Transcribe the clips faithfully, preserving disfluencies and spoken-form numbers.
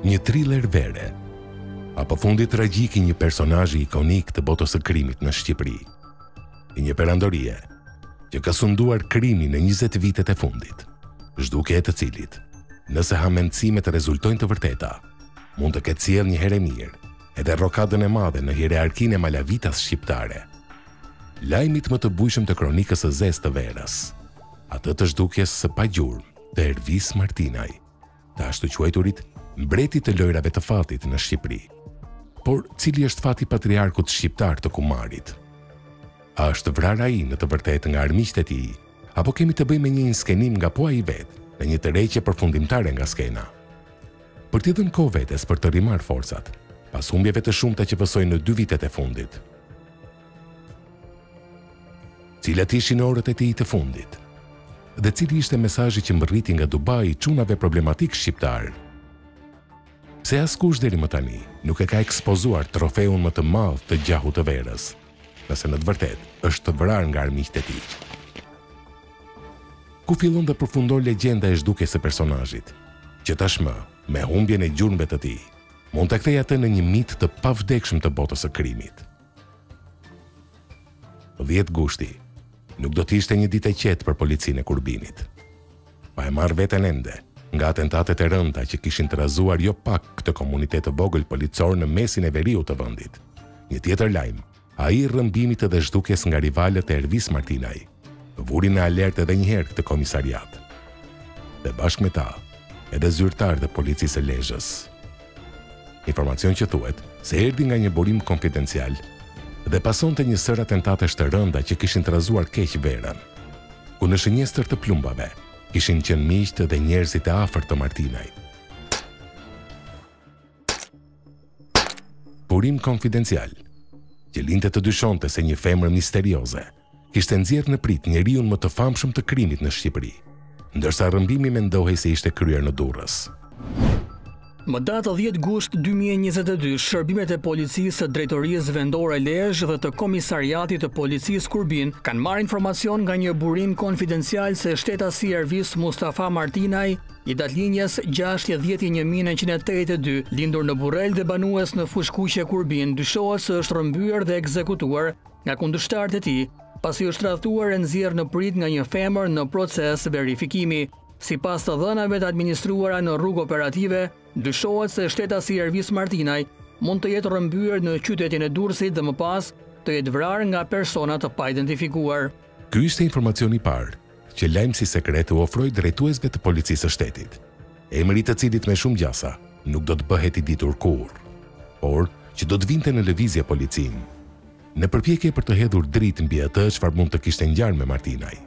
Një thriller vere, apo fundi tragjik i një personazhi ikonik të botës së krimit në Shqipëri, i një perandorie që ka sunduar krimin në njëzet vitet e fundit, zhdukje e të cilit, nëse hamendësimet rezultojnë të vërteta, mund të ketë sjellë një herë mirë, edhe rrokadën e madhe në hierarkinë e malavitas shqiptare. Lajmit më të bujshëm të kronikës së zezë të verës, atë të zhdukjes së pagjurmë të Ervis Martinaj, të ashtu quajturit mbreti të lojrave të fatit në Shqipëri. Por cili është fati patriarkut shqiptar të Kumarit? A është vrarë ai në të vërtetë nga armiqtë e tij, apo kemi të bëjmë me një skenim nga po ai vetë në një tërheqje përfundimtare nga skena? Për t'i dhënë kohë vetes për të rimarrë forcat, pas humbjeve të shumta që pësojnë në dy vitet e fundit. Cilat ishin orët e tij të fundit? Dhe cili ishte mesazhi që mbërriti nga Dubai çunave problematik shqiptar? Pse askush deri më tani nuk e ka ekspozuar trofeun më të madh të gjahut të verës, nëse në të vërtetë është të vrarë nga armiqtë e tij? Ku fillon dhe përfundon legjenda e zhdukjes së personazhit, që tashmë, me humbjen e gjurmëve të tij, mund të kthejë atë në një mit të pavdekshëm të botës së krimit. dhjetë gushti nuk do të ishte një ditë e qetë për policinë e Kurbinit. Pa e marrë veten ende nga atentatet e rënda që kishin trazuar jo pak këtë komunitet të vogël policor në mesin e veriut të vendit. Një tjetër lajm, ai rrëmbimit dhe zhdukjes nga rivalët e Ervis Martinaj, vuri në alert edhe një herë këtë komisariat. Dhe bashkë me ta, edhe zyrtar dhe policisë e Lezhës. Informacion që thuhet se erdhi nga një burim konfidencial dhe pasonte një sër atentatesh të rënda që kishin trazuar keq verën, ku në shënjestër të plumbave ishin qenë miqtë dhe njerëzit e afërt të Martinaj. Burim konfidencial, që linte të dyshonte se një femër misterioze kishte nxjerrë në prit njeriun më të famshëm të krimit në Shqipëri, ndërsa rrëmbimi mendohej se ishte kryer në Durrës. Më datë dhjetë gusht dy mijë e njëzet e dy, shërbimet e policisë të drejtorisë vendore Lezhë dhe të komisariatit të policisë Kurbin kanë marrë informacion nga një burim konfidencial se shtetasi Ervis Mustafa Martinaj, i datëlinjes gjashtë e dhjetë një mijë e nëntëqind e tetëdhjetë e dy, lindur në Burrel dhe banues në Fushkuqe Kurbin, dyshohet se është rrëmbyer dhe ekzekutuar nga kundërshtarët e tij, pasi është rrethuar e nxjerrë në prit nga një femër në proces verifikimi. Sipas të dhënave të administruara në rrugë operative, dyshohet se shtetasi Ervis Martinaj mund të jetë rrëmbyer në qytetin e Durrësit dhe më pas të jetë vrarë nga persona të paidentifikuar. Ky ishte informacioni i parë që lajmësi sekret u ofroi drejtuesve të policisë së shtetit, emri i të cilit me shumë gjasa nuk do të bëhet i ditur kurrë, por që do të vinte në lëvizje policinë, në përpjekje për të hedhur dritë mbi atë çfarë mund të kishte ngjarë me Martinaj.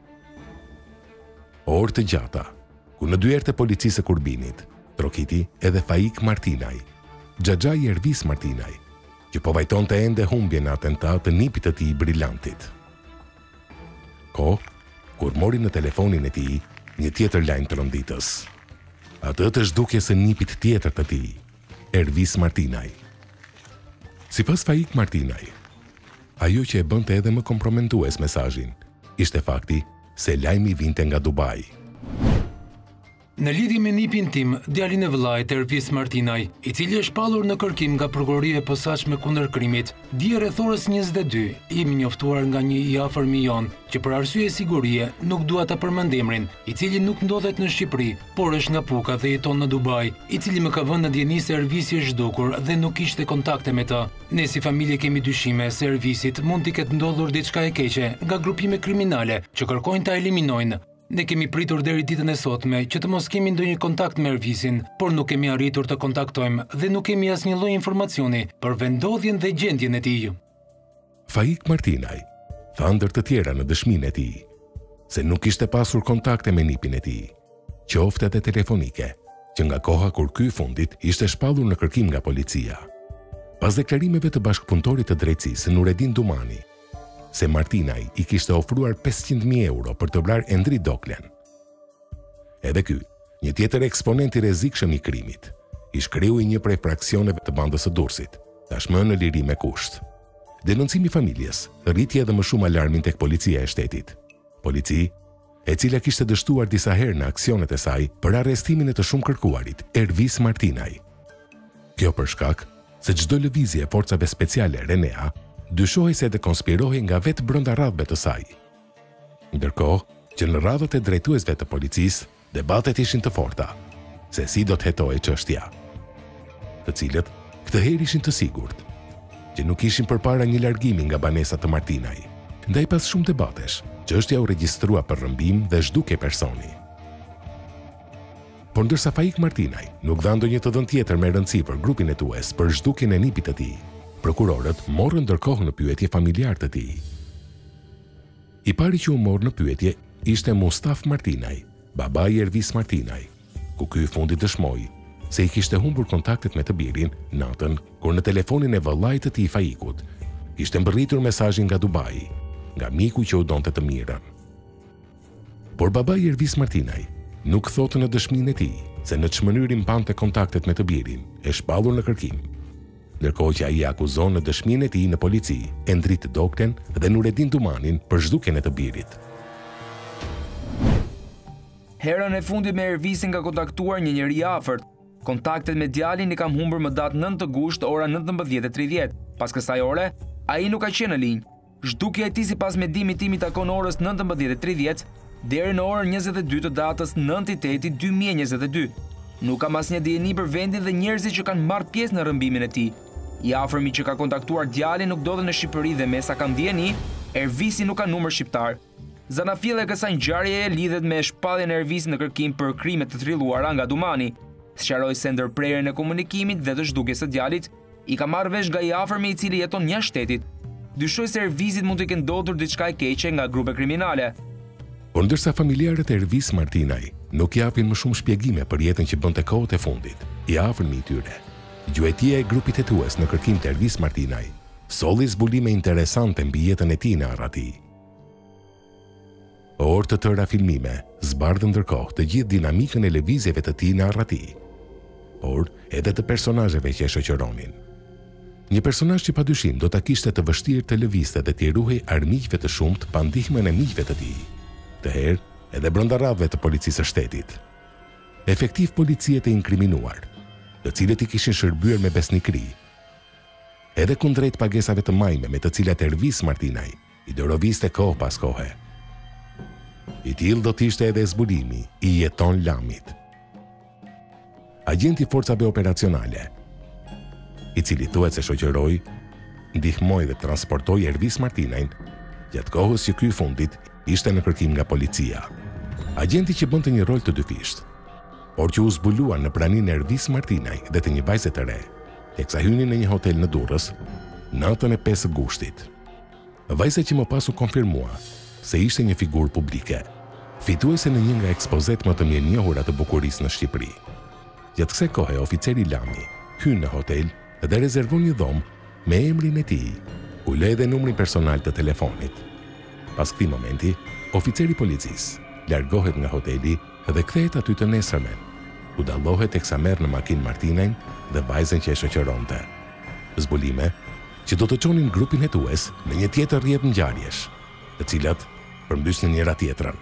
Orë të gjata, ku në dy erë të policisë e Kurbinit, trokiti edhe Faik Martinaj, xhaxhai Ervis Martinaj, që po vajtonte ende humbje në atentat të nipit të tij brillantit. Ko, kur mori në telefonin e tij një tjetër lajm të rënditës. Atë të zhdukjes së nipit tjetër të tij, Ervis Martinaj. Sipas Faik Martinaj, ajo që e bënte edhe më kompromentues mesazhin ishte fakti se lajmi vinte nga Dubai. Në lidhje me nipin tim, djalin e vëllait Ervis Martinaj, i cili është pallur në kërkim nga prokuroria e posaçme kundër krimit, dje rreth orës njëzet e dy, jemi njoftuar nga një i afërmi jon, që për arsye sigurie nuk dua ta përmend emrin, i cili nuk ndodhet në Shqipëri, por është nga Puka dhe jeton në Dubai, i cili më ka vënë në dieni se Ervisi është zhdukur dhe nuk kishte kontakte me të. Ne si familje kemi dyshime se Ervisit mund t'i ketë ndodhur diçka e keqe nga grupime kriminale që kërkojnë ta eliminojnë. Ne kemi pritur deri ditën e sotme që të mos kemi ndonjë kontakt me Ervisin, por nuk kemi arritur të kontaktojmë dhe nuk kemi asnjë lloj informacioni për vendodhjen dhe gjendjen e tij. Faik Martinaj tha ndër të tjera në dëshminë e tij se nuk kishte pasur kontakte me nipin e tij, qoftë edhe telefonike, që nga koha kur ky fundit ishte shpallur në kërkim nga policia. Pas deklarimeve të bashkëpunëtorit të drejtësisë Nuredin Dumani, se Martinaj i kishte ofruar pesëqind mijë euro për të vrarë Endrit Doklen. Edhe ky, një tjetër eksponent i rrezikshëm i krimit, i shkreu i një prej fraksioneve të bandës së Durrësit, tashmë në liri me kusht. Denoncimi i familjes rriti edhe më shumë alarmin tek policia e shtetit. Polici, e cila kishte dështuar disa herë në aksionet e saj për arrestimin e të shumë kërkuarit Ervis Martinaj, Kjo për shkak se çdo lëvizje e forcave speciale Renea dyshohej se dhe konspirohej nga vetë brenda radhëve të saj. Ndërkohë që në radhët e drejtuesve të policisë, debatet ishin të forta, se si do të hetojë çështja. Të cilët këtë herë ishin të sigurt që nuk ishin përpara një largimi nga banesa të Martinaj. Ndaj pas shumë debatesh, çështja u regjistrua për rrëmbim dhe zhdukje personi. Por ndërsa Faik Martinaj nuk dha ndonjë të dhënë tjetër me rëndësi për grupin e tues për zhdukjen e nipit të tij, prokurorët morën ndërkohë në pyetje familjar të tij. I pari që u morë në pyetje ishte Mustaf Martinaj, babai i Ervis Martinaj, ku ky fundit dëshmoi se i kishte humbur kontaktet me të birin natën kur në telefonin e vëllait të tij Faikut kishte mbërritur mesazhin nga Dubai, nga miku që u donte të mirën. Por babai i Ervis Martinaj nuk thotë në dëshminë e tij se në çmënyrë mbante kontaktet me të birin, e shpallur në kërkim. Ndërkohë që ai akuzon në dëshminë e tij në polici Endrit Dokten dhe Nuredin Dumanin për zhdukjen e të birit. Herën e fundit me Ervisin ka kontaktuar një njeri i afërt. Kontaktet me djalin i kam humbur më datë nëntë gusht ora nëntëmbëdhjetë e tridhjetë. Pas kësaj ore, ai nuk ka qenë në linjë. Zhdukja e tij sipas mendimit tim i takon orës nëntëmbëdhjetë e tridhjetë deri në orën njëzet e dy të datës nëntë i tetit dy mijë e njëzet e dy. Nuk kam asnjë dijeni për vendin dhe njerëzit që kanë marrë pjesë në rrëmbimin e tij. I afërmi që ka kontaktuar djalin nuk ndodhet në Shqipëri dhe me sa kam dijeni, Ervisi nuk ka numër shqiptar. Zanafilla e kësaj ngjarjeje lidhet me shpalljen e Ervisit në kërkim për krime të trilluara nga Dumani. Sqaroi se ndërprerjen e komunikimit dhe të zhdukjes së djalit i ka marrë vesh nga i afërmi i cili jeton jashtë shtetit. Dyshoj se Ervisit mund të kenë ndodhur diçka e keqe nga grupe kriminale. Por ndërsa familjarët e Ervis Martinaj nuk japin më shumë shpjegime për jetën që bënte kohët e fundit, i afërmi i tyre, gjuetia e grupit hetues në kërkim të Ervis Martinaj solli zbulime interesante mbi jetën e tij në Arrati. Orë të tëra filmime zbardhën ndërkohë të gjithë dinamikën e lëvizjeve të tij në Arrati, por edhe të personazheve që e shoqëronin. Një personazh që padyshim do ta kishte të vështirë të lëvizte dhe t'i ruhej armiqve të shumt pa ndihmën e miqve të tij. Të herë edhe brenda radhëve të policisë së shtetit. Efektiv policie të inkriminuar, të cilët i kishin shërbyer me besnikëri, edhe kundrejt pagesave të majme me të cilat Ervis Martinaj i doroviste kohë pas kohe. I tillë do t'ishte edhe zbulimi i Jeton Lamit, agenti forcave operacionale, i cili thuhet se shoqëroi, ndihmoi dhe transportoi Ervis Martinajn gjatë kohës që ky fundit ishte në kërkim nga policia. Agenti që bënte një rol të dyfisht, por që u zbulua në praninë e Ervis Martinaj dhe të një vajze të re, teksa hynin në një hotel në Durrës natën e pesë gushtit. Vajza që më pas u konfirmua se ishte një figurë publike, fituese në një nga ekspozet më të mirënjohura të bukurisë në Shqipëri. Gjatë kësaj kohe, oficeri Lami hyn në hotel dhe rezervon një dhomë me emrin e tij, ku le edhe numrin personal të telefonit. Pas këtij momenti, oficeri policisë largohet nga hoteli dhe kthehet aty të nesërmen, ku dallohet teksa merr në makinë Martinajn dhe vajzën që e shoqëronte. Zbulime që do të çonin grupin hetues në një tjetër rrjet ngjarjesh, të cilat përmbysnin njëra tjetrën.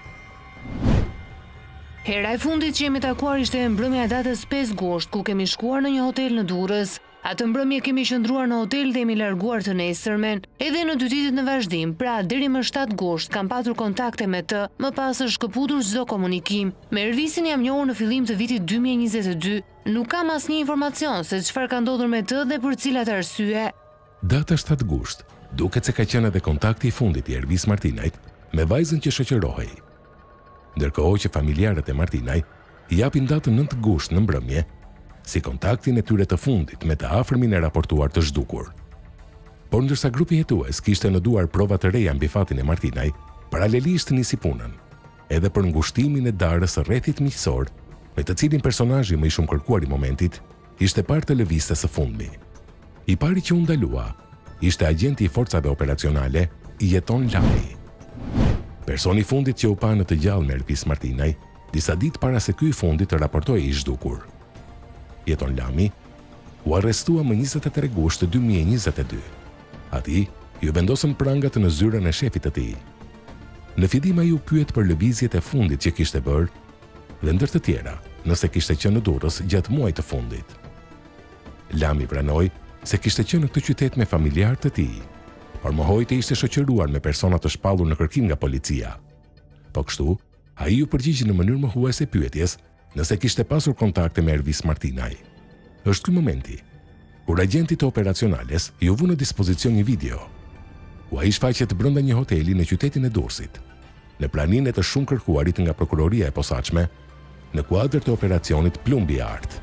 Hera e fundit që jemi takuar ishte mbrëmja e datës pesë gusht, ku kemi shkuar në një hotel në Durrës. Atë mbrëmje kemi qëndruar në hotel dhe jemi larguar të nesërmen. Edhe në dy ditët në vazhdim, pra deri më shtatë gusht, kam patur kontakte me të, më pas është shkëputur çdo komunikim. Me Ervisin jam njohur në fillim të vitit dy mijë e njëzet e dy. Nuk kam asnjë informacion se çfarë ka ndodhur me të dhe për cilat arsye. Data shtatë gusht duket se ka qenë edhe kontakti i fundit i Ervis Martinajt me vajzën që shoqërohej. Ndërkohë që familjarët e Martinaj i japin datën nëntë gusht në mbrëmje si kontaktin e tyre të fundit me të afërmin e raportuar të zhdukur. Por ndërsa grupi hetues kishte në duar prova të reja mbi fatin e Martinaj, paralelisht nisi punën edhe për ngushtimin e darës së rrethit miqësor, me të cilin personazhi më i shumë kërkuar i momentit ishte parë të lëvizjes së fundmi. I pari që u ndalua ishte agenti i forcave operacionale i Jeton Lami. Personi i fundit që u pa në të gjallë me Ervis Martinaj, disa ditë para se ky i fundit të raportojë i zhdukur. Jeton Lami u arrestua më njëzet e tre gusht dy mijë e njëzet e dy. Ati ju vendosën prangat në zyrën e shefit të tij. Në fillim ai u pyet për lëvizjet e fundit që kishte bërë dhe ndër të tjera, nëse kishte qenë në Durrës gjatë muajit të fundit. Lami pranoi se kishte qenë në këtë qytet me familjarë të tij, por mohoi të ishte shoqëruar me persona të shpallur në kërkim nga policia. Po kështu, ai u përgjigji në mënyrë mohuese pyetjes nëse kishte pasur kontakte me Ervis Martinaj. Është ky momenti kur agjentit të operacionales ju vu në dispozicion një video. U ai shfaqet brenda një hoteli në qytetin e Durrësit, në praninë e të shumë kërkuarit nga prokuroria e posaçme, në kuadër të operacionit Plumbi Art.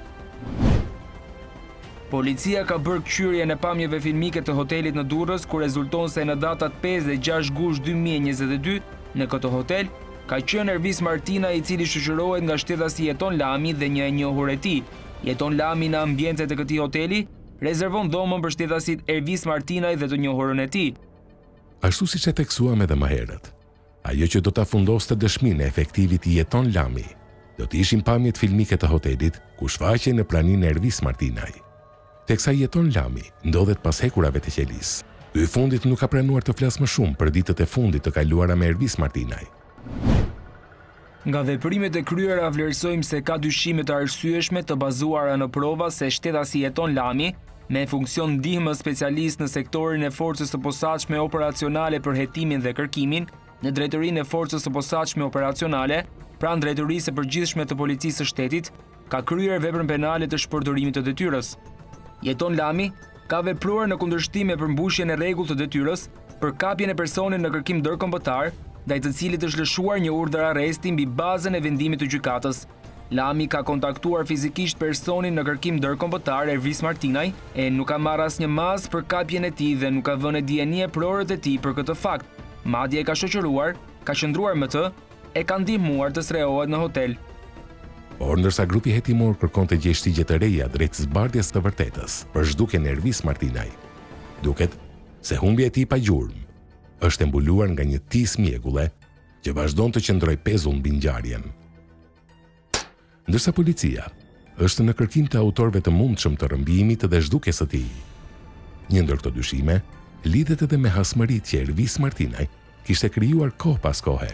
Policia ka bërë këshyrje në pamjeve filmike të hotelit në Durrës, ku rezulton se në datat pesë dhe gjashtë gusht dy mijë e njëzet e dy, në këtë hotel, ka qenë Ervis Martina, i cili shoqërohet nga shtedhasi Jeton Lami dhe një e njohur e tij. Jeton Lami në ambientet e këtij hoteli rezervon dhomën për shtedhasit Ervis Martinaj dhe të njohurën e tij. Ashtu siç e theksuam edhe më herët, ajo që do ta fundoste dëshminë e efektivit Jeton Lami, do të ishin pamjet filmike të hotelit ku shfaqej në praninë e Ervis Martinaj. Teksa Jeton Lami ndodhet pas hekurave të qelis. Ky i fundit nuk ka pranuar të flasë më shumë për ditët e fundit të kaluara me Ervis Martinaj. Nga veprimet e kryera vlerësojmë se ka dyshime të arsyeshme të bazuara në prova se shtedhasi Jeton Lami, me funksion ndihmë specialist në sektorin e forcës së posaçme operacionale për hetimin dhe kërkimin, në drejtorinë e forcës së posaçme operacionale, pranë drejtorisë së përgjithshme të policisë së shtetit, ka kryer veprën penale të shpërdorimit të detyrës. Jeton Lami ka vepruar në kundërshtim me përmbushjen e rregullt të detyrës për kapjen e personit në kërkim ndërkombëtar, ndaj të cilit është lëshuar një urdhër arresti mbi bazën e vendimit të gjykatës. Lami ka kontaktuar fizikisht personin në kërkim ndërkombëtar Ervis Martinaj e nuk ka marrë asnjë mas për kapjen e tij dhe nuk ka vënë dienie prorët e tij për këtë fakt. Madje e ka shoqëruar, ka qëndruar me të, e ka ndihmuar të sreohet në hotel. Por ndërsa grupi hetimor kërkon të gjejë shtigje të reja drejt zbardhjes të vërtetës për zhdukjen e Ervis Martinaj, duket se humbja e tij pa gjurmë është mbuluar nga një tis mjekulle që vazhdon të qëndroj pezull mbi ngjarjen. Ndërsa policia është në kërkim të autorëve të mundshëm të rrëmbimit dhe zhdukjes së tij. Një ndër këto dyshime lidhet edhe me hasmëritë që Ervis Martinaj kishte krijuar kohë pas kohe.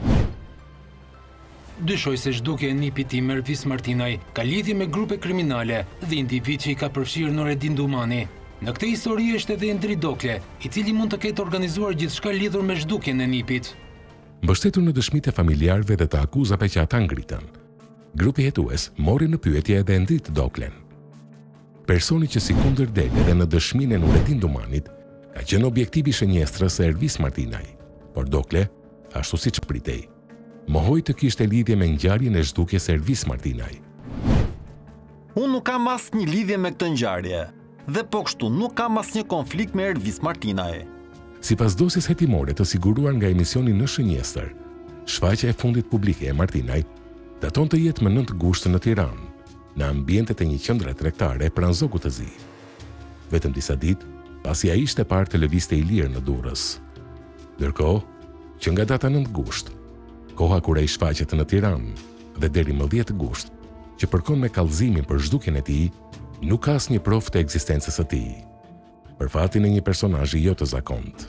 Dyshoj se zhdukja e nipit tim Ervis Martinaj ka lidhje me grupe kriminale dhe individ që i ka përfshirë Nureddin Dumani. Në këtë histori është edhe Endri Dokle, i cili mund të ketë organizuar gjithçka lidhur me zhdukjen e nipit. Mbështetur në dëshmitë e familjarëve dhe të akuzave që ata ngritën, grupi hetues mori në pyetje edhe Endrit Doklen. Personi që sikundër del edhe në dëshminë e Nureddin Dumanit ka qenë objektivi shënjestrës së Ervis Martinaj, por Dokle, ashtu siç pritej, mohoi të kishte lidhje me ngjarjen e zhdukjes së Ervis Martinaj. Unë nuk kam asnjë lidhje me këtë ngjarje, dhe po kështu nuk kam asnjë konflikt me Ervis Martinaj. Sipas dosjes hetimore të siguruar nga emisioni Në Shënjestër, shfaqja e fundit publike e Martinaj daton të jetë më nëntë gusht në Tiranë, në ambientet e një qendre tregtare pranë zogut të zi. Vetëm disa ditë pasi ai ishte parë të lëvizte i lirë në Durrës. Ndërkohë, që nga data nëntë gusht, koha kur ai shfaqet në Tiranë dhe deri më dhjetë gusht, që përkon me kallëzimin për zhdukjen e tij, nuk ka asnjë provë të ekzistencës së tij, për fatin e një personazhi jo të zakontë.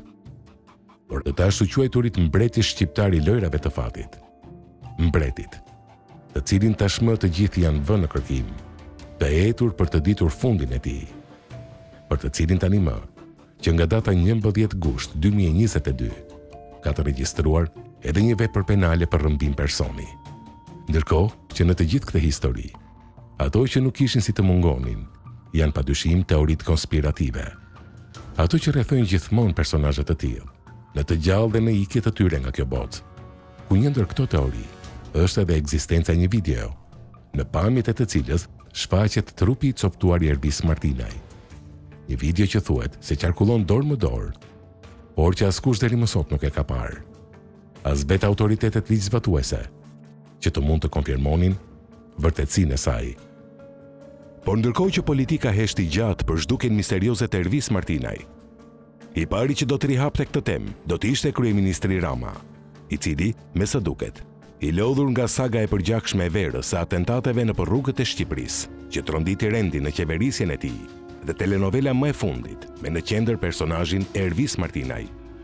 Por të ashtu quajturit mbreti shqiptar i lojrave të fatit, mbretit, të cilin tashmë të gjithë janë vënë në kërkim, të etur për të ditur fundin e tij, për të cilin tani më, që nga data njëmbëdhjetë gusht dy mijë e njëzet e dy, ka të regjistruar edhe një vepër penale për rrëmbim personi. Ndërkohë që në të gjithë këtë histori, ato që nuk ishin si të mungonin, janë padyshim teoritë konspirative. Ato që rrethojnë gjithmonë personazhe të tillë, në të gjallë dhe në ikje të tyre nga kjo botë. Ku një ndër këto teori është edhe ekzistenca e një video, në pamjet e të cilës shfaqet trupi i coptuar i Ervis Martinaj. Një video që thuhet se qarkullon dorë më dorë, por që askush deri më sot nuk e ka parë. As vetë autoritetet ligjzbatuese, që të mund të konfirmonin vërtetësinë e saj. Por ndërkohë që politika heshti gjatë për zhdukjen misterioze të Ervis Martinaj, i pari që do të rihapte këtë temë do të ishte kryeministri Rama, i cili, me së duket, i lodhur nga saga e përgjakshme e verës së atentateve në rrugët e Shqipërisë, që tronditi rendi në qeverisjen e tij, dhe telenovela më e fundit me në qendër personazhin Ervis Martinaj.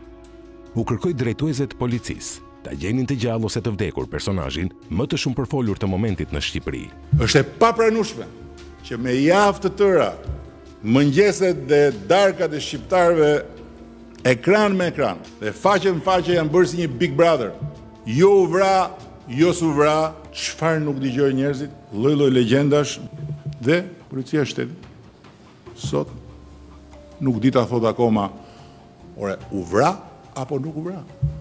U kërkoi drejtuesve të policisë ta gjenin të gjallë ose të vdekur personazhin më të shumë përfolur të momentit në Shqipëri. Është e papranueshme që me javë të tëra mëngjeset dhe darkat e shqiptarëve ekran me ekran. Dhe faqe në faqe janë bërë si një Big Brother. Jo u vra, jo su vra, çfarë nuk dëgjoj njerëzit, lloj-lloj legjendash dhe policia e shtetit. Sot nuk di ta thot akoma, ore, u vra apo nuk u vra.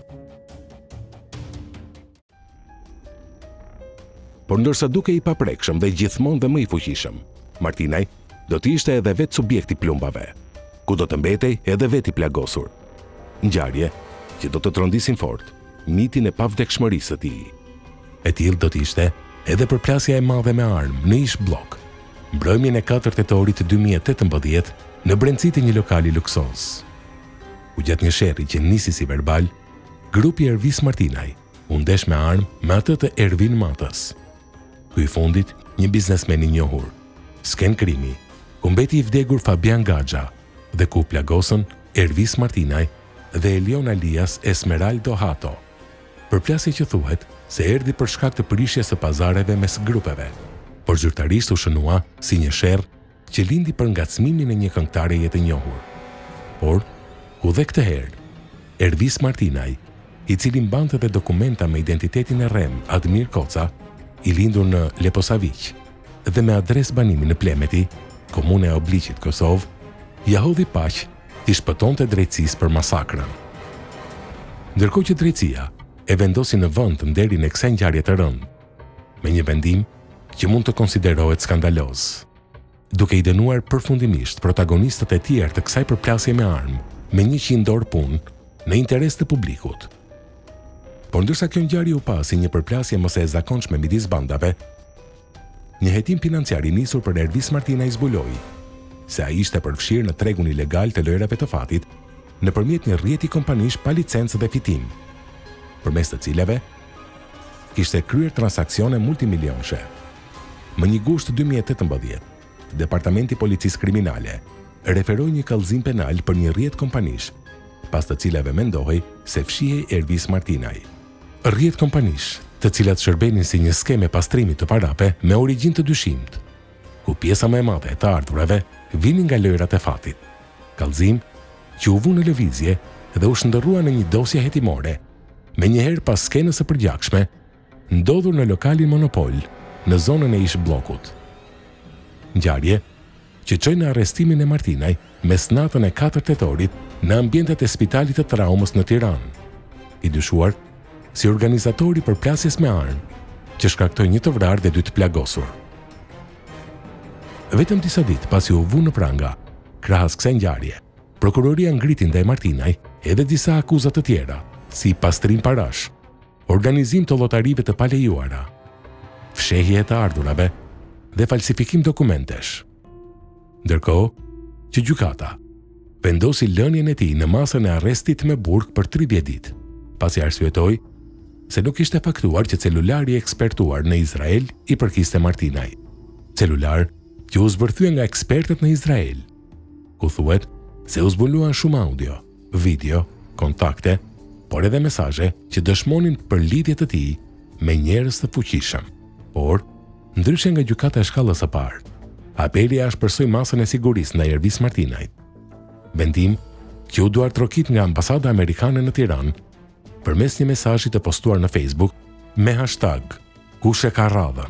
Por ndërsa duke i paprekshëm dhe gjithmonë dhe më i fuqishëm, Martinaj do të ishte edhe vetë subjekti plumbave, ku do të mbetej edhe vetë i plagosur. Ngjarje që do të trondisin fort mitin e pavdekshmërisë së tij. E tillë do të ishte edhe përplasja e madhe me armë në ish blok, mbrëmjen e katër tetorit dy mijë e tetëmbëdhjetë në brendësitë e një lokali luksoz. U gjatë një sherrri që nisi si verbal, grupi Ervis Martinaj u ndesh me armë me atë të Ervin Matës. Ku i fundit një biznesmen i njohur, sken krimi, ku mbeti i vdekur Fabian Gaxha dhe ku plagosën Ervis Martinaj dhe Elion Alias Esmeraldo Hato. Përplasje që thuhet se erdhi për shkak të prishjes së pazareve mes grupeve, por zyrtarisht u shënua si një sherr që lindi për ngacmimin e një këngëtareje të njohur. Por, ku dhe këtë herë, Ervis Martinaj, i cili mbante dhe dokumenta me identitetin e rrem Admir Koca, i lindur në Leposaviq dhe me adres banimi në Plemeti, komune e Obliqit, Kosovë, ja hodhi paq t'i shpëtonte drejtësisë për masakrën. Ndërkohë që drejtësia e vendosi në vend nderin e kësaj ngjarje të rëndë, me një vendim që mund të konsiderohet skandaloz, duke i dënuar përfundimisht protagonistët e tjerë të kësaj përplasje me armë me njëqind orë punë në interes të publikut. Por ndërsa kjo ngjarje u pa si një përplasje mos e zakonshme midis bandave, një hetim financiar i nisur për Ervis Martinaj zbuloi se ai ishte përfshirë në tregun ilegal të lojrave të fatit nëpërmjet një rrjeti kompanish pa licencë dhe fitim, përmes të cilave kishte kryer transaksione multimilionshë. Më një gusht dy mijë e tetëmbëdhjetë, Departamenti Policisë Kriminale referoi një kallëzim penal për një rrjet kompanish, pas të cilave mendohej se fshihej Ervis Martinaj. Rrjet kompanish, të cilat shërbenin si një skeme pastrimi të parave me origjinë të dyshimt, ku pjesa më e madhe e të ardhurave vinin nga lojrat e fatit. Kallëzim që u vu në lëvizje dhe u shndërrua në një dosje hetimore, me njëherë pas skenës së përgjakshme, ndodhur në lokalin Monopol në zonën e ish bllokut. Ngjarje që çoi në arrestimin e Martinaj mes natën e katër tetorit në ambientet e Spitalit të Traumës në Tiranë, i dyshuar si organizatori për plasjes me armë, që shkaktoi një të vrarë dhe dy të plagosur. Vetëm disa ditë pasi u vu në pranga, krahas kësaj ngjarje, prokuroria ngriti ndaj Martinaj edhe disa akuzat të tjera, si pastrim parash, organizim të llotarive të palejuara, fshehje e të ardhurave dhe falsifikim dokumentesh. Ndërkohë që gjykata vendosi lënien e tij në masën e arrestit me burg për tridhjetë ditë, pasi arsyetoi se nuk ishte faktuar që celulari i ekspertuar në Izrael i përkiste Martinaj. Celular që u zbërthye nga ekspertët në Izrael, ku thuhet se u zbuluan shumë audio, video, kontakte, por edhe mesazhe që dëshmonin për lidhjet të tij me njerëz të fuqishëm. Por, ndryshe nga gjykata e shkallës së parë, apeli a shpresoi masën e sigurisë ndaj Ervis Martinajt. Vendim që u duar trokit nga ambasada amerikane në Tiranë përmes një mesazhi të postuar në Facebook me hashtag kush e ka radhën.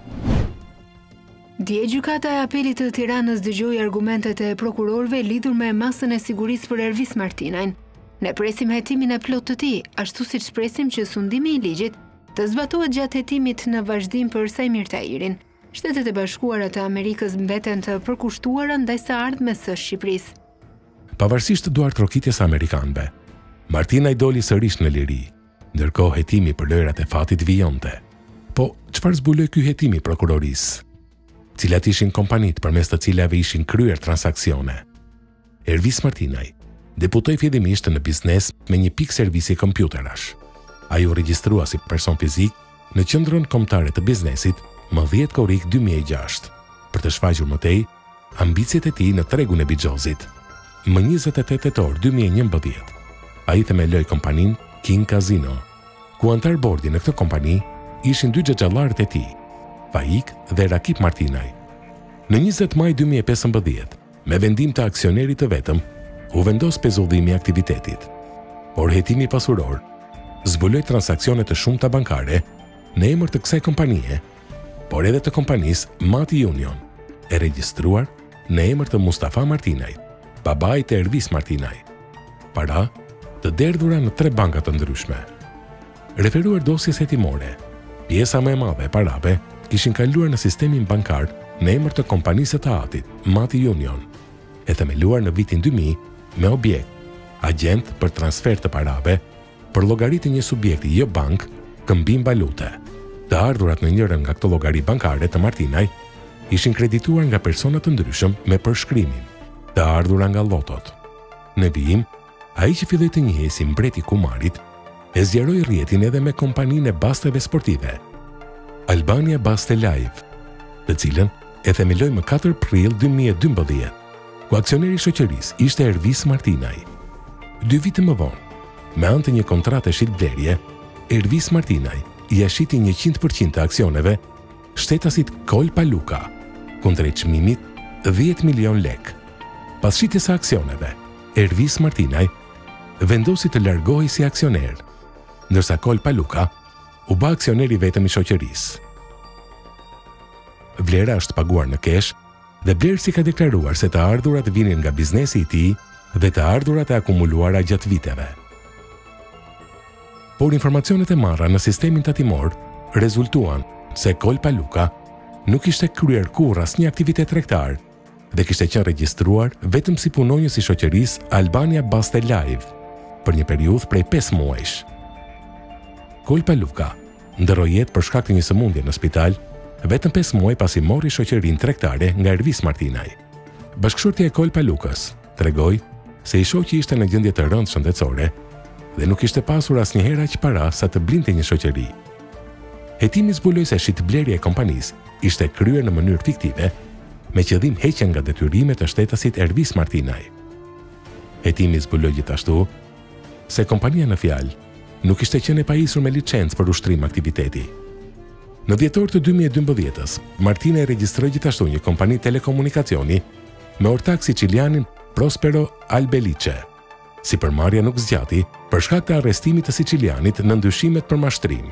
Dje gjykata e apelit të Tiranës dëgjoi argumentet e prokurorëve lidhur me masën e sigurisë për Ervis Martinajn. Ne presim hetimin e plot të tij, ashtu siç presim që sundimi i ligjit të zbatohet gjatë hetimit në vazhdim për Sajmir Tahirin. Shtetet e Bashkuara të Amerikës mbeten të përkushtuara ndaj së ardhmes së Shqipërisë. Pavarësisht të duar trokitjes amerikanëve, Martinaj doli sërish në liri, ndërkohë hetimi për lojrat e fatit vijonte. Po, çfarë zbuloi ky hetim i prokurorisë? Cilat ishin kompanitë përmes të cilave ishin kryer transaksione? Ervis Martinaj deputoi fillimisht në biznes me një pikë servisi kompjuterash. Ai u regjistrua si person fizik në qendrën kombëtare të biznesit më dhjetë korrik dy mijë e gjashtë, për të shfaqur më tej ambicjet e tij në tregun e Bixhozit. Më njëzet e tetë tetor dy mijë e njëmbëdhjetë, ai themeloi kompaninë King Casino, ku antar bordi në këtë kompani ishin dy xhaxhallarët e tij, Faik dhe Rakip Martinaj. Në njëzet maj dy mijë e pesëmbëdhjetë, me vendim të aksionerit të vetëm, u vendos pezullimi i aktivitetit. Por hetimi pasuror zbuloi transakcione të shumta bankare në emër të kësaj kompanie, por edhe të kompanisë Mati Union, e regjistruar në emër të Mustafa Martinaj, babait të Ervis Martinaj. Para të derdhura në tre banka të ndryshme. Referuar dosjes hetimore, pjesa më e madhe e parave kishin kaluar në sistemin bankar në emër të kompanisë të atit, Mati Union, e themeluar në vitin dy mijë me objekt, agent për transfer të parave për llogaritë një subjekti jo bank, këmbim valute. Të ardhurat në njërin nga këto llogari bankare të Martinaj ishin kredituar nga persona të ndryshëm me përshkrimin, të ardhura nga lotot. Në vijim, ai që filloi të njihej si mbreti i kumarit, e zgjeroi rrjetin edhe me kompaninë e basteve sportive, Albania Baste Live, të cilën e themeloi më katër prill dy mijë e dymbëdhjetë, ku aksioneri i shoqërisë ishte Ervis Martinaj. Dy vite më vonë, me anë të një kontrate shitblerje, Ervis Martinaj i ashiti njëqind përqind të aksioneve shtetasit Kol Paluka, kundrejt çmimit dhjetë milion lek. Pas shitjes së aksioneve, Ervis Martinaj vendosi të largohej si aksioner, ndërsa Kol Paluka u bë aksioneri vetëm i shoqërisë. Vlera është paguar në kesh dhe Blersi ka deklaruar se të ardhurat vinin nga biznesi i tij dhe të ardhurat e akumuluara gjatë viteve. Por informacionet e marra në sistemin tatimor rezultuan se Kol Paluka nuk ishte kryer kurrë asnjë aktivitet tregtar dhe kishte qenë regjistruar vetëm si punonjës i shoqërisë Albania Baste Live për një periudhë prej pesë muajsh. Kol Paluka ndërroi jetë për shkak të një sëmundje në spital vetëm pesë muaj pasi mori shoqërinë tregtare nga Ervis Martinaj. Bashkëshortja e Kol Palukës tregoi se i shoqi ishte në gjendje të rëndë shëndetësore dhe nuk ishte pasur asnjëherë aq para sa të blinte një shoqëri. Hetimi zbuloi se shitblerja e kompanisë ishte kryer në mënyrë fiktive me qëllim heqje nga detyrimet e shtetasit Ervis Martinaj. Hetimi zbuloi gjithashtu se kompania në fjalë nuk ishte qenë e pajisur me licencë për ushtrim aktiviteti. Në dhjetor të dy mijë e dymbëdhjetës, Martinaj regjistroi gjithashtu një kompani telekomunikacioni me ortak sicilianin Prospero Albelice. Si përmarrja nuk zgjati për shkak të arrestimit të sicilianit në ndyshimet për mashtrim.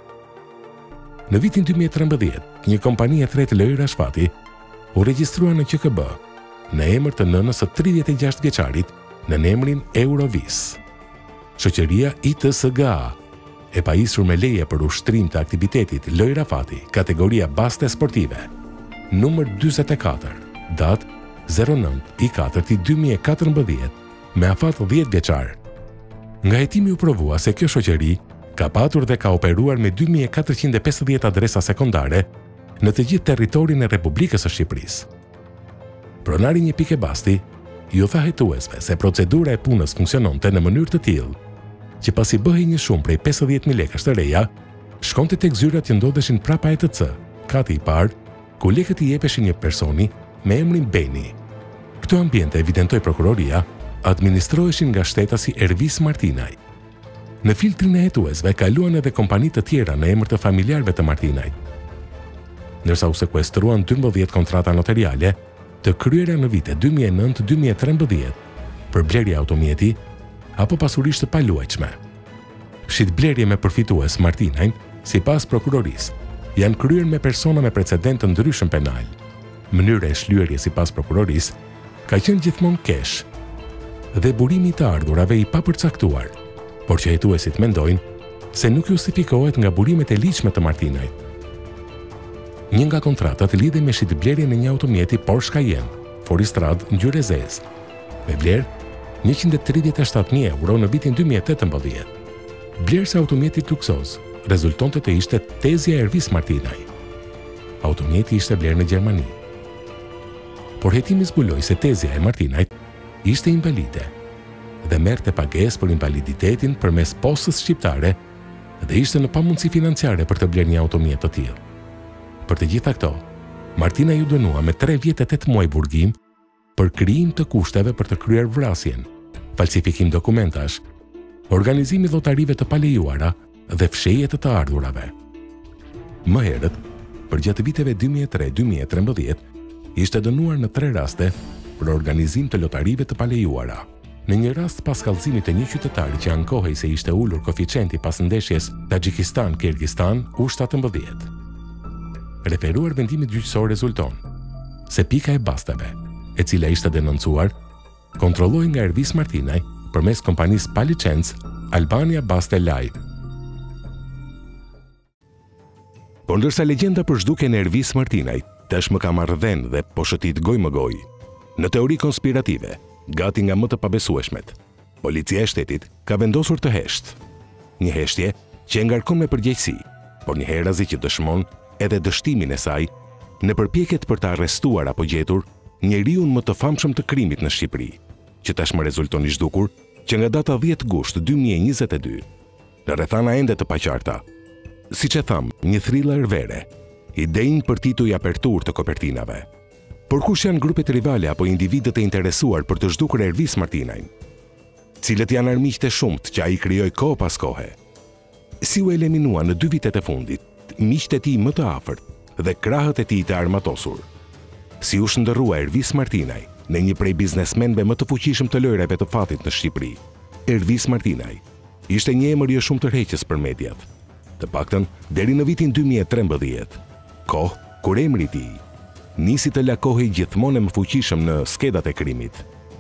Në vitin dy mijë e trembëdhjetë, një kompani e tretë lojra shfati u regjistrua në Q K B në emër të nënës së tridhjetë e gjashtë vjeçarit në emrin Eurovis. Shoqëria I T S G A e pajisur me leje për ushtrim të aktivitetit lojra fati, kategoria baste sportive, numër dyzet e katër, datë zero nëntë i katërt i dy mijë e katërmbëdhjetë, me afat dhjetë vjeçar. Nga hetimi u provua se kjo shoqëri ka patur dhe ka operuar me dy mijë e katërqind e pesëdhjetë adresa sekondare në të gjithë territorin e Republikës së Shqipërisë. Pronari një pike basti ju tha hetuesve se procedura e punës funksiononte në mënyrë të tillë që pasi bëhej një shumë prej pesëdhjetë mijë lekësh të reja, shkonte tek zyrat që ndodheshin prapa E T C, kati i parë, ku lekët i jepeshin një personi me emrin Beni. Këto ambiente, evidentoi prokuroria, administroheshin nga shtetasi Ervis Martinaj. Në filtrin e hetuesve kaluan edhe kompani të tjera në emër të familjarëve të Martinaj. Ndërsa u sekuestruan dymbëdhjetë kontrata notariale të kryera në vite dy mijë e nëntë dy mijë e trembëdhjetë për blerje automjeti apo pasurisht të paluajtshme. Shitblerje me përfitues Martinajn, sipas prokurorisë, janë kryer me persona me precedent të ndryshëm penal. Mënyra e shlyerjes sipas prokurorisë ka qenë gjithmonë kesh dhe burimi i të ardhurave i papërcaktuar, por që hetuesit mendojnë se nuk justifikohet nga burimet e ligjshme të Martinajt. Një nga kontratat lidhej me shitblerjen e një automjeti Porsche Cayenne, Foristrad ngjyrë zezë, me vlerë njëqind e tridhjetë e shtatë mijë euro në vitin dy mijë e tetëmbëdhjetë. Blerësi e automjetit luksoz rezultonte të ishte Tezia Ervis Martinaj. Automjeti ishte blerë në Gjermani. Por hetimi zbuloi se Tezia e Martinajt ishte invalide dhe merrte pagesë për invaliditetin përmes postës shqiptare dhe ishte në pamundësi financiare për të blerë një automjet të tillë. Për të gjitha këto, Martinaj u dënua me tre vjet e tetë muaj burgim për krijim të kushteve për të kryer vrasjen, falsifikim dokumentash, organizimi llotarive të palejuara dhe fshehje të të ardhurave. Më herët, përgjatë viteve dy mijë e tre dy mijë e trembëdhjetë, ishte dënuar në tre raste për organizim të lotarive të palejuara. Në një rast pas kallëzimit të një qytetari që ankohej se ishte ulur koeficienti pas ndeshjes Taxhikistan-Kirgistan u shtatëmbëdhjetë. Referuar vendimit gjyqësor rezulton se pika e basteve, e cila ishte denoncuar, kontrolloi nga Ervis Martinaj përmes kompanisë pa licencë Albania Baste Live. Por ndërsa legjenda për zhdukjen e Ervis Martinaj tashmë ka marrë dhënë dhe po shëtit gojë më gojë, në teori konspirative, gati nga më të pabesueshmet, policia e shtetit ka vendosur të heshtë. Një heshtje që e ngarkon me përgjegjësi, por një herazi që dëshmon edhe dështimin e saj në përpjekjet për të arrestuar apo gjetur njeriun më të famshëm të krimit në Shqipëri, që tashmë rezulton i zhdukur që nga data dhjetë gusht dy mijë e njëzet e dy, në rrethana ende të paqarta, siç e tham, një thriller vere, i denjë për titull i apertur të kopertinave. Por kush janë grupet rivale apo individët e interesuar për të zhdukur Ervis Martinajn? Cilët janë armiqtë e shumtë që ai krijoi kohë pas kohe? Si u eliminua në dy vitet e fundit miqtë e tij më të afërt dhe krahët e tij të armatosur? Si u shndërrua Ervis Martinaj në një prej biznesmenëve më të fuqishëm të lojrave të fatit në Shqipëri? Ervis Martinaj ishte një emër jo shumë tërheqës për mediat, të paktën deri në vitin dy mijë e trembëdhjetë, kohë kur emri i tij nisi të lakohej gjithmonë më fuqishëm në skedat e krimit.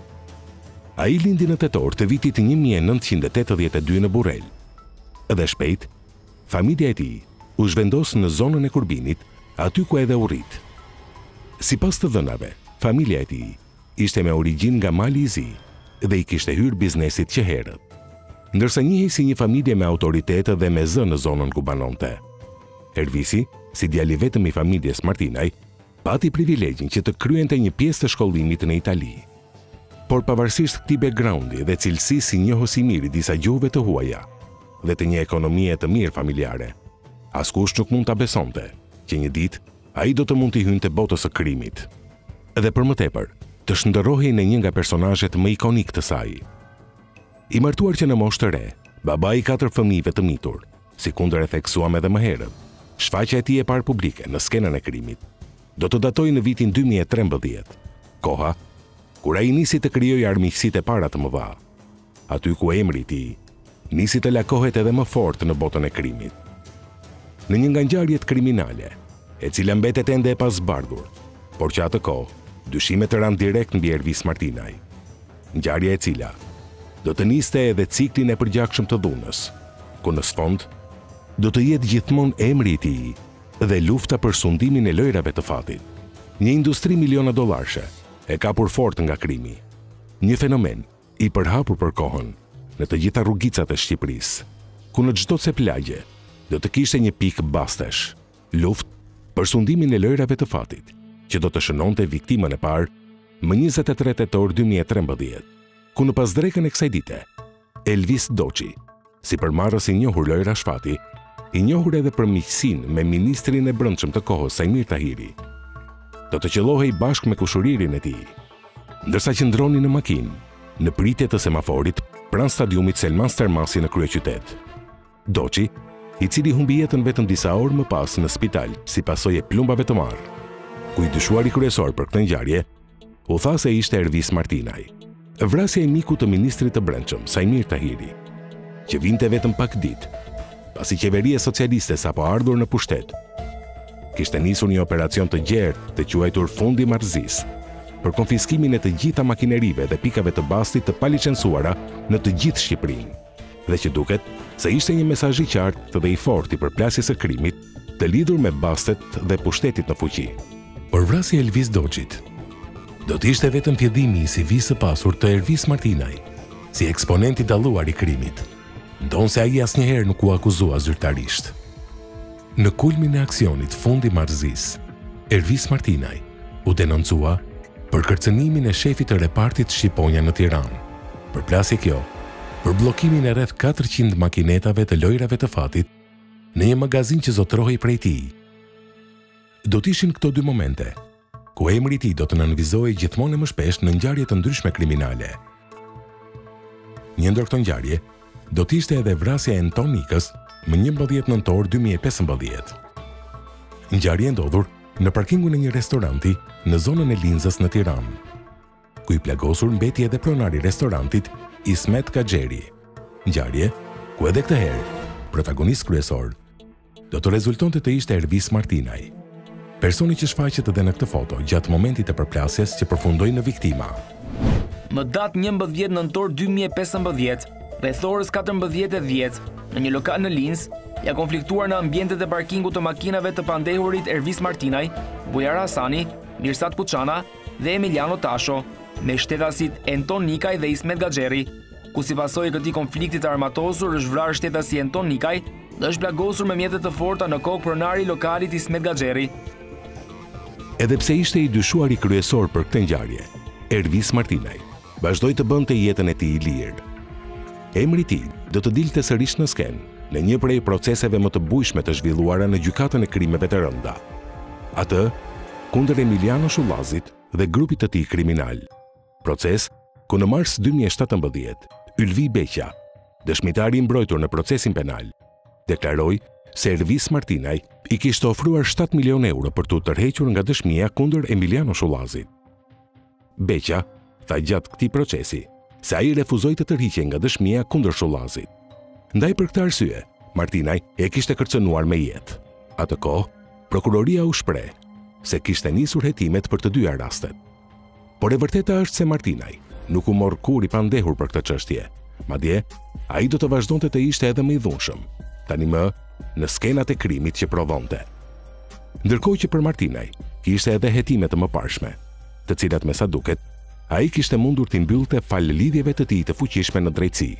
Ai lindi në tetor të vitit një mijë e nëntëqind e tetëdhjetë e dy në Burrel. Dhe shpejt, familja e tij u zhvendos në zonën e Kurbinit, aty ku edhe u rrit. Sipas të dhënave, familja e tij ishte me origjinë nga Mali i Zi dhe i kishte hyrë biznesit që herët, ndërsa njihej si një familje me autoritet dhe me zë në zonën ku banonte. Ervisi, si djali vetëm i familjes Martinaj, pati privilegjin që të kryente një pjesë të shkollimit në Itali. Por pavarësisht këtij backgroundi dhe cilësisë si njohës i mirë disa gjuhëve të huaja dhe të një ekonomie të mirë familjare, askush nuk mund ta besonte që një ditë ai do të mund të hynte botës së krimit. Dhe për më tepër, të shndërrohej në një nga personazhet më ikonik të saj. I martuar që në moshë të re, babai i katër fëmijëve të mitur, sikundër e theksuam edhe më herët, shfaqja e tij e parë publike në skenën e krimit do të datoj në vitin dy mijë e trembëdhjetë, koha kur ai nisi të krijojë armiqësitë e para të mëdha, aty ku emri i tij nisi të lakohet edhe më fort në botën e krimit. Në një nga ngjarjet kriminale, e cila mbetet ende e pasbardhur, por që atë kohë dyshimet të ranë direkt mbi Ervis Martinaj. Ngjarja e cila do të niste edhe ciklin e përgjakshëm të dhunës, ku në sfond do të jetë gjithmonë emri i tij dhe lufta për sundimin e lojrave të fatit. Një industri miliona dollarëshe e kapur fort nga krimi. Një fenomen i përhapur për kohën në të gjitha rrugicat e Shqipërisë, ku në çdo cep lagje do të kishte një pikë bastesh, luftë për sundimin e lojrave të fatit, që do të shënonte viktimën e parë më njëzet e tre tetor dy mijë e trembëdhjetë, ku në pasdrekën e kësaj dite, Elvis Doçi, si përmarrës i njohur lojra shfati, i njohur edhe për miqësinë me ministrin e brendshëm të kohës Sajmir Tahiri, do të qellohej bashkë me kushuririn e tij, ndërsa qëndronin në makinë në pritje të semaforit pranë stadiumit Selman Stermasi në kryeqytet. Doçi, i cili humbi jetën vetëm disa orë më pas në spital si pasojë e plumbave të marrë, ku i dyshuari kryesor për këtë ngjarje u tha se ishte Ervis Martinaj, vrasja e mikut të ministrit të brendshëm Sajmir Tahiri, që vinte vetëm pak ditë pasi qeveria socialiste sapo ardhur në pushtet, kishte nisur një operacion të gjerë të quajtur Fundi Marrëzisë, për konfiskimin e të gjitha makinerive dhe pikave të bastit të palicencuara në të gjithë Shqipërinë, dhe që duket se ishte një mesazh i qartë dhe i fortë i përplasjes së krimit të lidhur me bastet dhe pushtetit në fuqi. Por vrasja e Elvis Doçit do të ishte vetëm fillimi i C V-së së pasur të Ervis Martinaj, si eksponent i dalluar i krimit, ndonë se ai asnjëherë nuk u akuzua zyrtarisht. Në kulmin e aksionit Fundi Marrëzisë, Ervis Martinaj u denoncua për kërcënimin e shefit të repartit Shqiponja në Tiranë, përplasje kjo për bllokimin e rreth katërqind makinetave të lojrave të fatit në një magazin që zotrohej prej tij. Do të ishin këto dy momente ku emri i tij do të nënvizohej gjithmonë më shpesh në ngjarje të ndryshme kriminale. Një ndër këto ngjarje do të ishte edhe vrasja e Anton Nikës më njëmbëdhjetë nëntor dy mijë e pesëmbëdhjetë. Ngjarje ndodhur në parkingun e një restoranti në zonën e Linzës në Tiranë. ku i plagosur mbeti edhe pronari i restorantit Ismet Kaxheri. Ngjarje ku edhe këtë herë protagonist kryesor do të rezultonte të ishte Ervis Martinaj, personi që shfaqet edhe në këtë foto gjatë momentit të përplasjes që përfundoi në viktima. Më datë njëmbëdhjetë nëntor dy mijë e pesëmbëdhjetë, rreth orës katërmbëdhjetë e dhjetë, në një lokal në Linz, ja konfliktuar në ambientet e parkingut të makinave të pandehurit Ervis Martinaj, Bujar Hasani, Mirsat Kuçana dhe Emiliano Tasho, me shtetasit Anton Nikaj dhe Ismet Kaxheri, ku si pasojë e këtij konflikti të armatosur është vrarë shtetasi Anton Nikaj dhe është plagosur me mjete të forta në kokë pronari i lokalit Ismet Kaxheri. Edhe pse ishte i dyshuar i kryesor për këtë ngjarje, Ervis Martinaj vazhdoi të bënte jetën e tij i lirë. Emri i tij do të dilte sërish në skenë në një prej proceseve më të bujshme të zhvilluara në gjykatën e krimeve të rënda. Atë kundër Emiliano Shullazit dhe grupit të tij kriminal. Proces ku në mars dy mijë e shtatëmbëdhjetë, Ylvi Beqa, dëshmitari i mbrojtur në procesin penal, deklaroi se Ervis Martinaj i kishte ofruar shtatë milion euro për të tërhequr nga dëshmia kundër Emiliano Shullazit. Beqa tha gjatë këtij procesi se ai refuzoi të tërhiqej nga dëshmia kundër Shullazit. Ndaj për këtë arsye, Martinaj e kishte kërcënuar me jetë. Atë kohë, prokuroria u shpreh se kishte nisur hetimet për të dyja rastet. Por e vërteta është se Martinaj nuk u mor kur i pandehur për këtë çështje. Madje, ai do të vazhdonte të ishte edhe më i dhunshëm, tani më në skenat e krimit që provonte. Ndërkohë që për Martinaj kishte edhe hetime të mëparshme, të cilat me sa duket, ai kishte mundur t'i mbyllte fal lidhjeve të tij të fuqishme në drejtësi.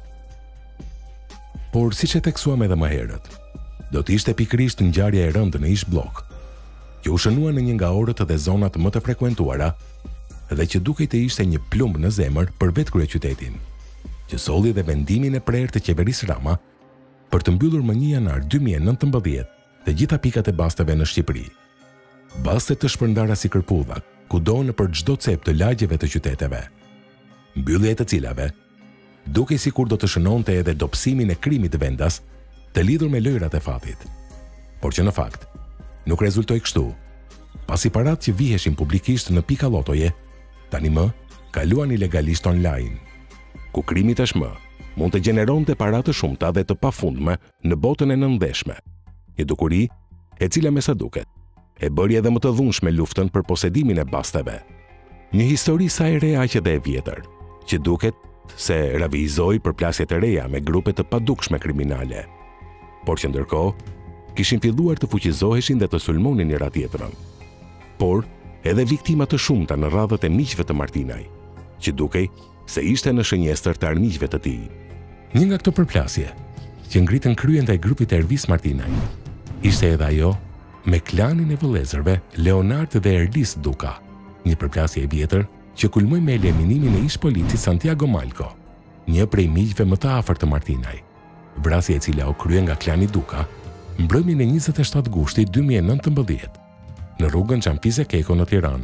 Por siç e theksuam edhe më herët, do të ishte pikërisht ngjarja e rëndë në ish blok, që u shënua në një nga orët dhe zonat më të frekuentuara dhe që dukej të ishte një plumb në zemër për vetë kryeqytetin, që solli dhe vendimin e prerë të qeverisë Rama për të mbyllur më një janar dy mijë e nëntëmbëdhjetë të gjitha pikat e basteve në Shqipëri. Baste të shpërndara si kërpudha, kudo në për çdo cep të lagjeve të qyteteve. Mbyllje të cilave dukej sikur do të shënonte edhe dobësimin e krimit vendas të lidhur me lojrat e fatit. Por që në fakt nuk rezultoi kështu, pasi paratë që viheshin publikisht në pika lotoje, tani më kaluan ilegalisht online, ku krimi tashmë mund të gjeneronte para të shumta dhe të pafundme në botën e nëndeshme, një dukuri e cila me sa duket e bëri edhe më të dhunshme luftën për posedimin e basteve. Një histori sa e re aq edhe e vjetër, që duket se ravizoi përplasjet e reja me grupe të padukshme kriminale, por që ndërkohë kishin filluar të fuqizoheshin dhe të sulmonin njëra tjetrën. Por edhe viktima të shumta në radhët e miqve të Martinaj, që dukej se ishte në shënjestër të armiqve të tij. Një nga këto përplasje që ngritën krye ndaj grupit të Ervis Martinaj ishte edhe ajo me klanin e vëllezërve Leonard dhe Erlis Duka, një përplasje e vjetër që kulmoi me eliminimin e ish policit Santiago Malko, një prej miqve më të afërt të Martinaj. Vrasja e cila u krye nga klani Duka mbrëmjen e njëzet e shtatë gushtit dy mijë e nëntëmbëdhjetë në rrugën Çampize Keko në Tiranë.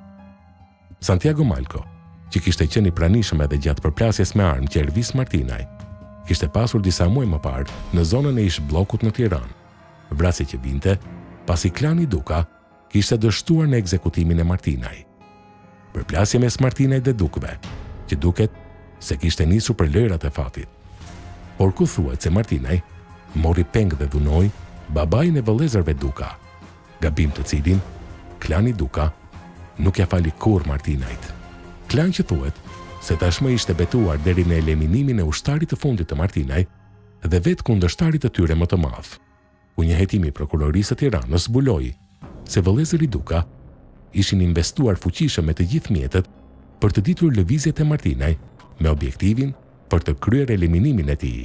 Santiago Malko, që kishte qenë i pranishëm edhe gjatë përplasjes me armë që Ervis Martinaj, kishte pasur disa muaj më parë në zonën e ish bllokut në Tiranë. Vrasje që vinte pasi klani Duka kishte dështuar në ekzekutimin e Martinaj. Përplasje mes Martinaj dhe Dukëve, që duket se kishte nisur për lojrat e fatit. Por ku thuhet se Martinaj mori peng dhe dhunoi babain e vëllezërve Duka, gabim të cilin klani Duka nuk ja fali kur Martinajt. Klan që thuhet se tashmë ishte betuar deri në eliminimin e ushtarit të fundit të Martinaj dhe vetë kundërshtarit të tyre më të madh, ku një hetim i prokurorisë së Tiranës zbuloi se vëllezëri Duka ishin investuar fuqishëm me të gjithë mjetet për të ditur lëvizjet e Martinaj me objektivin për të kryer eliminimin e tij.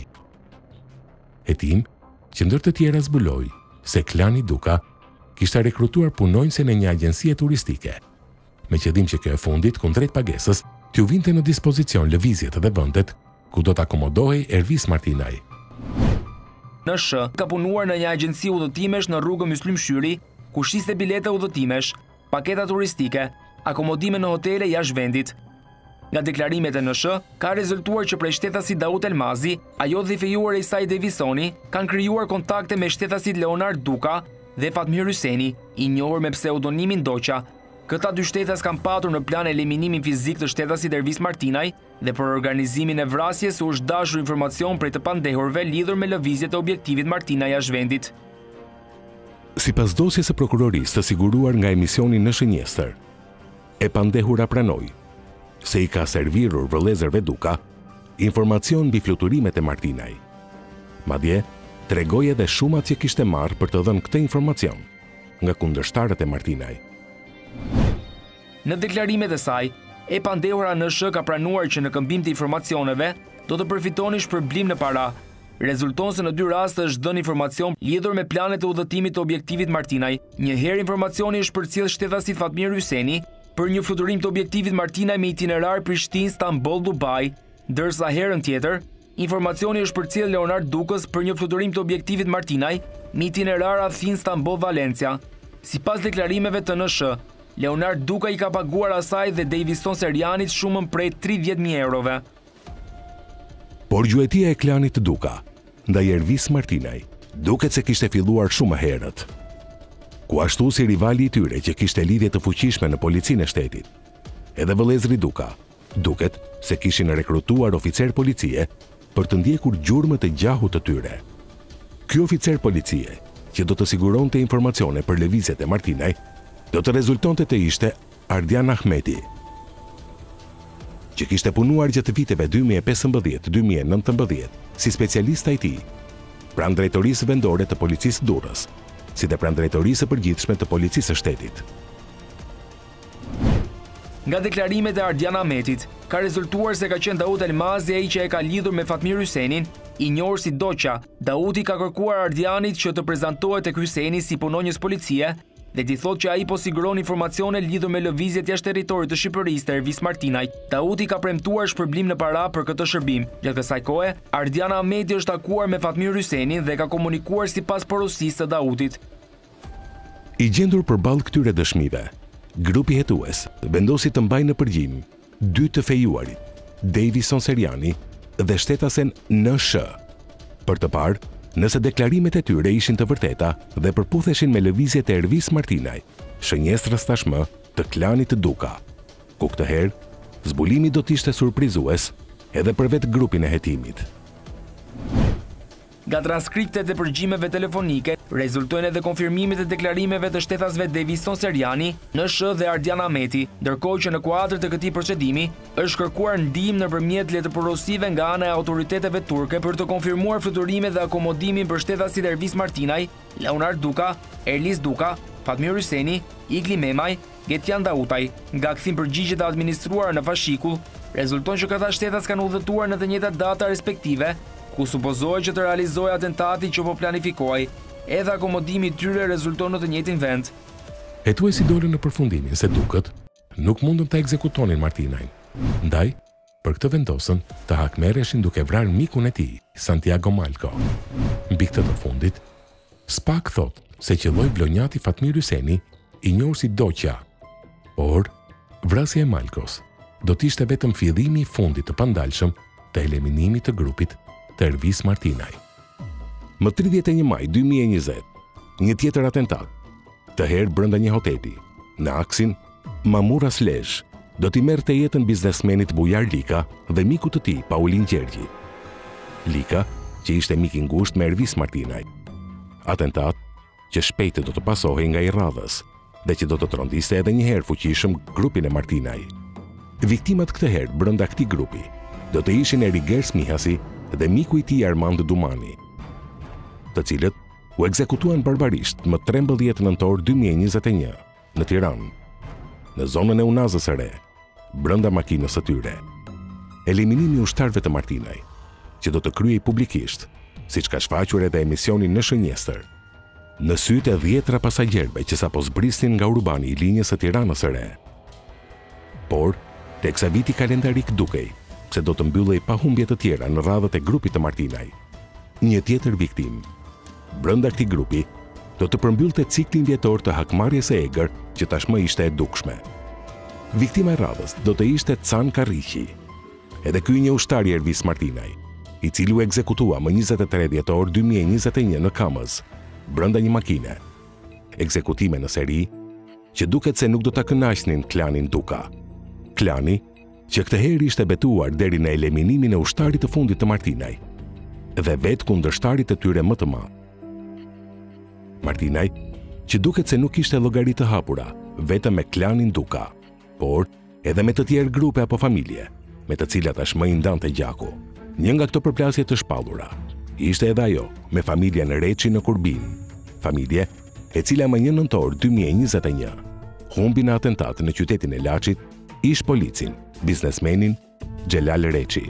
Hetim që ndër të tjera zbuloi se klani Duka kishte rekrutuar punonjëse në një agjencie turistike, me qëllim që kjo e fundit kundrejt pagesës t'ju vinte në dispozicion lëvizjet dhe vendet ku do të akomodohej Ervis Martinaj. Në Sh ka punuar në një agjenci udhëtimesh në rrugën Myslim Shyri, ku shiste bileta udhëtimesh, paketa turistike, akomodime në hotele jashtë vendit. Nga deklarimet e N S H, ka rezultuar që prej shtetasit Daut Elmazi, ajo dhe fejuar e saj Devisoni, kanë krijuar kontakte me shtetasit Leonard Duka dhe Fatmir Hyseni, i njohur me pseudonimin Doqa, Këta dy shtetas kanë patur në plan eliminimin fizik të shtetasit Ervis Martinaj dhe për organizimin e vrasjes u është dashur informacion prej të pandehurve lidhur me lëvizjet e objektivit Martinaj a zhvendit. Sipas dosjes së prokurorisë të siguruar nga emisioni në Shënjestër, e pandehura pranoi se i ka servirur vëllezërve Duka informacion mbi fluturimet e Martinaj. Madje, tregoi edhe shumat që kishte marrë për të dhënë këtë informacion nga kundërshtarët e Martinaj. Në deklarimet e saj, e pandehura N S H ka pranuar që në këmbim të informacioneve do të përfitoni shpërblim në para. Rezulton se në dy raste është dhënë informacion lidhur me planet e udhëtimit të objektivit Martinaj. Një herë informacioni është përcjell shtetasit Fatmir Hyseni për një fluturim të objektivit Martinaj me itinerar Prishtinë, Stamboll, Dubai, ndërsa herën tjetër, informacioni është përcjell Leonard Dukës për një fluturim të objektivit Martinaj me itinerar Athinë, Stamboll, Valencia. Sipas deklarimeve të N S H, Leonard Duka i ka paguar asaj dhe Davison Serianit shumën prej tridhjetë mijë eurove. Por gjuetia e klanit Duka ndaj Ervis Martinaj duket se kishte filluar shumë herët. Ku ashtu si rivali i tyre që kishte lidhje të fuqishme në policinë e shtetit. Edhe vëllezëri Duka duket se kishin rekrutuar oficer policie për të ndjekur gjurmët e gjahut të tyre. Ky oficer policie, që do të siguronte informacione për lëvizjet e Martinaj, do të rezultonte të ishte Ardian Ahmeti, që kishte punuar gjatë viteve dy mijë e pesëmbëdhjetë dy mijë e nëntëmbëdhjetë si specialist I T, pranë drejtorisë vendore të policisë Durrës, si dhe pranë drejtorisë së përgjithshme të policisë së shtetit. Nga deklarimet e Ardian Ahmetit, ka rezultuar se ka qenë Daud Elmazi ai që e ka lidhur me Fatmir Hysenin, i njohur si Doqa. Daudi ka kërkuar Ardianit që të prezantohet tek Hyseni si punonjës policie dhe t'i thotë që ai po siguron informacione lidhur me lëvizjet jashtë territorit të Shqipërisë të Ervis Martinaj. Daudi ka premtuar shpërblim në para për këtë shërbim. Gjatë kësaj kohe, Ardian Ahmeti është takuar me Fatmir Hysenin dhe ka komunikuar sipas porosisë së Daudit. I gjendur përballë këtyre dëshmive, grupi hetues vendosi të mbajë në përgjim dy të fejuarit, Davison Seriani dhe shtetasen N S H, për të parë nëse deklarimet e tyre ishin të vërteta dhe përputheshin me lëvizjet e Ervis Martinaj, shënjestrës tashmë të klanit të Duka, ku këtë herë zbulimi do t'ishte surprizues edhe për vetë grupin e hetimit. Nga transkriptet e përgjimeve telefonike, rezultojnë edhe konfirmimit e deklarimeve të shtetasve Davison Seriani, N S H dhe Ardian Ahmeti, ndërkohë që në kuadër të këtij procedimi është kërkuar ndihmë nëpërmjet letërporosive nga ana e autoriteteve turke për të konfirmuar fluturimet dhe akomodimin për shtetasit Ervis Martinaj, Leonard Duka, Erlis Duka, Fatmir Hyseni, Igli Memaj, Getjan Dautaj. Nga kthim përgjigjet e administruara në fashikull, rezulton që këta shtetas kanë udhëtuar në të njëjtat data respektive, ku supozohet që të realizojë atentati që po planifikohej, edhe akomodimi I tyre rezulton në të njëjtin vend. Hetuesi dolën në përfundimin se duket nuk mundën të ekzekutonin Martinajn. Ndaj, për këtë vendosën të hakmerreshin duke vrarë mikun e tij, Santiago Malco. Mbi këtë të fundit, Spak thot se qelloi blonjati Fatmir Hyseni, I njohur si Doqa, por vrasja e Malcos do të ishte vetëm fillimi I fundit të pandalshëm të eliminimit të grupit të Ervis Martinaj. Më tridhjetë e një maj dy mijë e njëzet, një tjetër atentat, të herë brenda një hoteli, në aksin Mamura Slesh, do t'i merrte jetën biznesmenit Bujar Lika dhe miku të tij, Paulin Gjergji. Lika, që ishte mik I ngushtë me Ervis Martinaj. Atentat që shpejt do të pasohej nga I radhës dhe që do të trondiste edhe një herë fuqishëm grupin e Martinaj. Viktimat këtë herë brenda këtij grupi do të ishin Eriger Smihasi dhe miku I tij Armand Dumani, të cilët u ekzekutuan barbarisht më trembëdhjetë nëntor dy mijë e njëzet e një në Tiranë, në zonën e Unazës së Re, brenda makinës së tyre. Eliminimi I ushtarëve të Martinaj, që do të kryej publikisht, siç ka shfaqur edhe emisioni në Shënjestër, në sytë e dhjetra pasagjerëve që sapo zbrisnin nga urbani I linjës së Tiranës së Re. Por, teksa viti kalendarik dukej se do të mbyllej pa humbje të tjera në radhët e grupit të Martinaj, një tjetër viktim brenda këtij grupi do të përmbyllte ciklin vjetor të hakmarrjes së egër që tashmë ishte e dukshme. Viktima e radhës do të ishte Can Karriqi, edhe ky një ushtar I Ervis Martinaj, I cili u ekzekutua më njëzet e tre dhjetor dy mijë e njëzet e një në Kamës, brenda një makine. Ekzekutime në seri që duket se nuk do ta kënaqnin klanin Duka. Klani që këtë herë ishte betuar deri në eliminimin e ushtarit të fundit të Martinaj dhe vetë kundërshtarit të tyre më të madh. Martinaj, që duket se nuk ishte llogari të hapura vetëm me klanin Duka, por edhe me të tjerë grupe apo familje, me të cilat tashmë i ndante gjaku. Një nga këto përplasje të shpallura ishte edhe ajo me familjen Reçi në Kurbin, familje e cila më një nëntor dy mijë e njëzet e një humbi në atentat në qytetin e Laçit ish policin, biznesmenin Xhelal Reçi.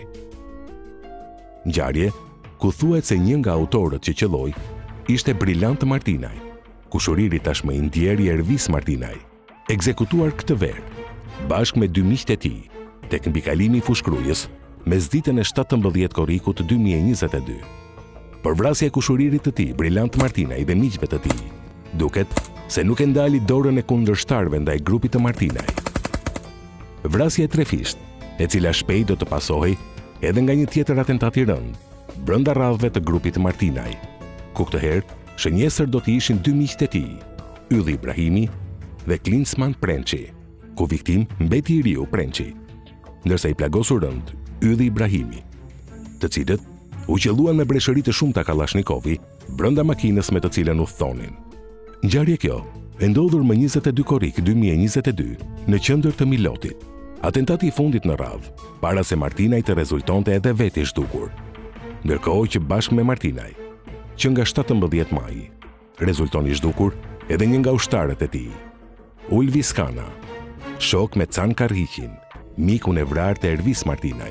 Ngjarje ku thuhet se një nga autorët që qelloi ishte Brillant Martinaj, kushuriri tashmë i ndjeri Ervis Martinaj, ekzekutuar këtë verë bashkë me dy miqtë e tij tek mbikalimi i fushkrujës mesditën e shtatëmbëdhjetë korrikut dy mijë e njëzet e dy. Për vrasja e kushuririt të tij, Brillant Martinaj dhe miqve të tij, duket se nuk e ndali dorën e kundërshtarëve ndaj grupit të Martinaj. Vrasja e trefisht, e cila shpejt do të pasohej edhe nga një tjetër atentat i rënd brenda radhëve të grupit të Martinaj, ku këtë herë shënjesër do të ishin dy miqtë e tij, Ylli Ibrahimi dhe Klinsman Prençi, ku viktim mbeti i riu Prençi, ndërsa i plagosur rënd Ylli Ibrahimi, të cilët u qelluan me breshëri të shumta Kallashnikovi brenda makinës me të cilën u thonin. Ngjarje kjo e ndodhur më njëzet e dy korrik dy mijë e njëzet e dy në qendër të Milotit. Atentati i fundit në radhë, para se Martinaj të rezultonte edhe vetë i zhdukur. Ndërkohë që bashkë me Martinaj, që nga shtatëmbëdhjetë maji, rezulton i zhdukur edhe një nga ushtarët e tij, Ulvi Skana, shok me Can Karhiqin, mikun e vrarë të Ervis Martinaj.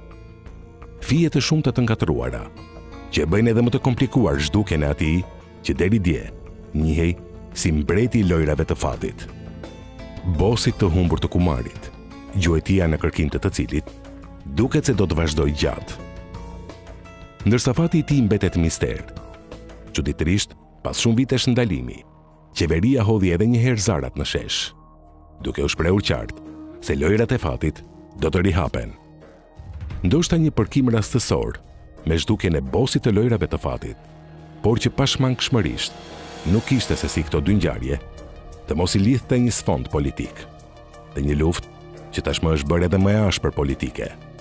Fije të shumta të ngatruara, që bëjnë edhe më të komplikuar zhdukjen e atij që deri dje njihej si mbreti i lojrave të fatit. Bosit të humbur të Kumarit, gjuetia në kërkim të të cilit, duket se do të vazhdoj gjatë. Ndërsa fati i tij mbetet mister, çuditërisht, pas shumë vitesh ndalimi, qeveria hodhi edhe një herë zarat në shesh, duke u shprehur qartë se lojrat e fatit do të rihapen. Ndoshta një përkim rastësor me zhdukjen e bosit të lojrave të fatit, por që pashmangshmërisht nuk ishte se si këto dy ngjarje të mos i lidhte një sfond politik dhe një luftë që tashmë është bërë edhe më e ashpër politike.